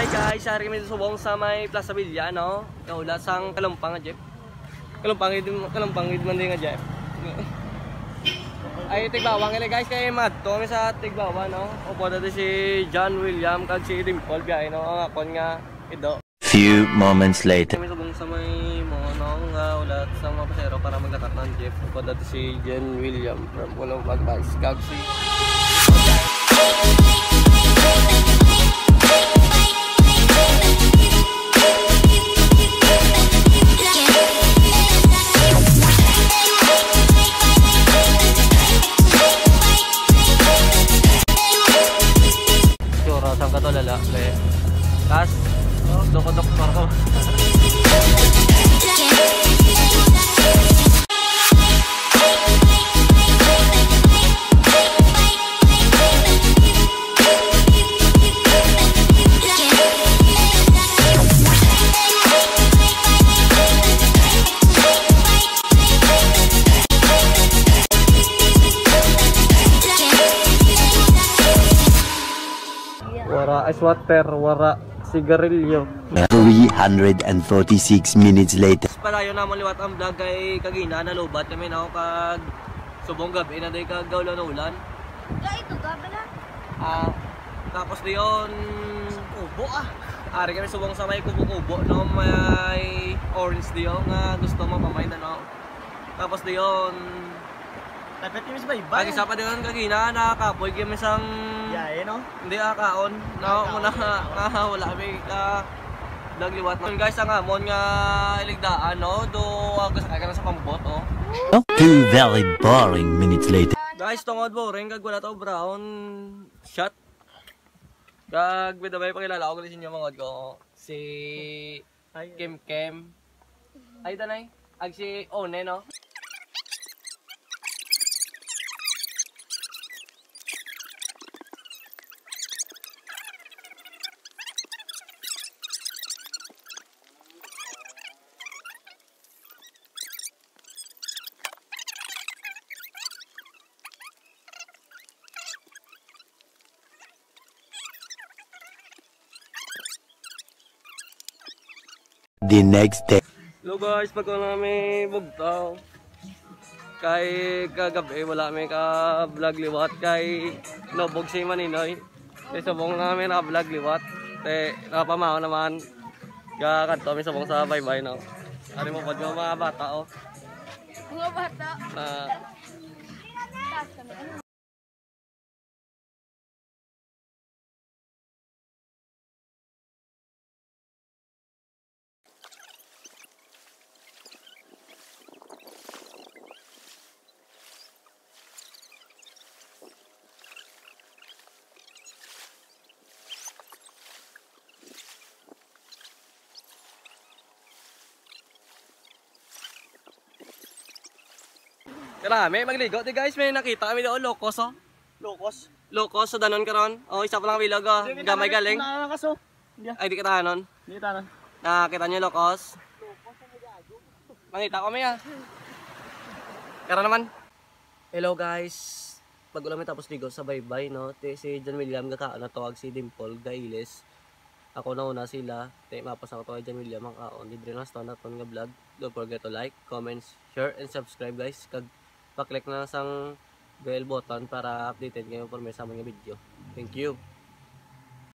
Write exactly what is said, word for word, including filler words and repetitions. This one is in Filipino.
Hi guys, hari kami subong sa may Plaza Villa, no? Kaulat sang Kalumpang nga Jeff. Kalumpang din, Kalumpang din man din nga Jeff. Ay Tigbawang ile guys kay madto kami sa Tigbawa, no? Upo dito si John William kag si Dimple biyahe, no? Ang akon nga ido. Few moments later. Kami subong sa may mono nga ulat sa mga pasero para maglakat ng Jeff. Upo dito si John William from Kalumpang guys. Kag si sang ka to lalaki. Kas, doko-doktor ko. Wara ice water, wara sigarilyo. three hundred forty-six minutes later. Padayon naman liwat ang vlog kay kagina na lobat kami na ako kag subong gabi na day kag gawlan ulan. Ya ito gabi na. Ah, tapos diyon kubo ah. Ari kami subong sa may kubo-kubo no, may orange diyon nga gusto mo pamay na no. Tapos diyon dapat kami sa baybay. Pag isa pa diyon kagina nakakapoy kami sang yae no. hindi akaon na muna nga wala kami ka nagliwat mo guys ang amon nga iligdaan no do agos ka na sa pambot oh. Two very boring minutes later. Guys tungod boring kag wala to brown shot kag bidabay pakilala ko sa inyo mga ko si Kim Kim ay tanay ag si One no. The next day. Hello guys, pag wala kami bugtaw kay kagabi wala kami ka vlog liwat kay nobog si Maninoy kay subong namin na vlog liwat te nakapamaw naman kakanto kami subong sa bye bye no. Ari mo pod mga bata oh. Mga bata. Na karami magligo di guys, may nakita kami doon lokos oh. Lokos. Lokos sa danon karon. Oh, isa pa lang bilog oh. Gamay galing. Nakakaso. Ay di kita tanon. Hindi tanan. Nakita niyo lokos. Mangita ko may ah. Kara naman. Hello guys. Pag ulam tapos ligo sa bye-bye no. Te si John William gakaon na tawag si Dimple Gailes. Ako na una sila. Te mapas ako to kay John William ang kaon. Libre na sto na ton nga vlog. Don't forget to like, comments, share and subscribe guys. Kag pa-click na sang bell button para updated kayo for may sa mga video. Thank you.